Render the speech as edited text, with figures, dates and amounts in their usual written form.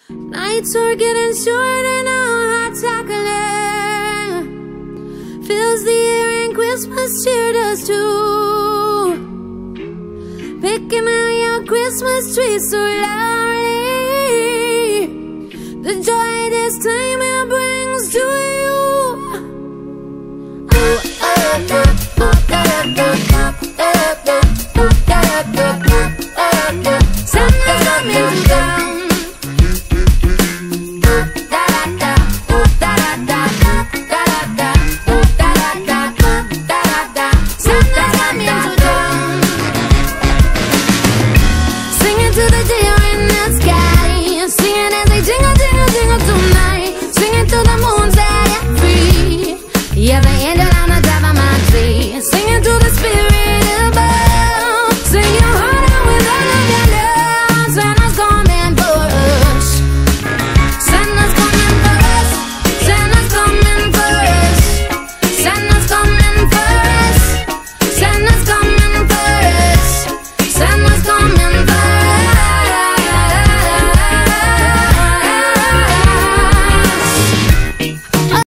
Nights are getting shorter now, hot chocolate fills the air and Christmas cheer does too. Picking out your Christmas tree so loudly,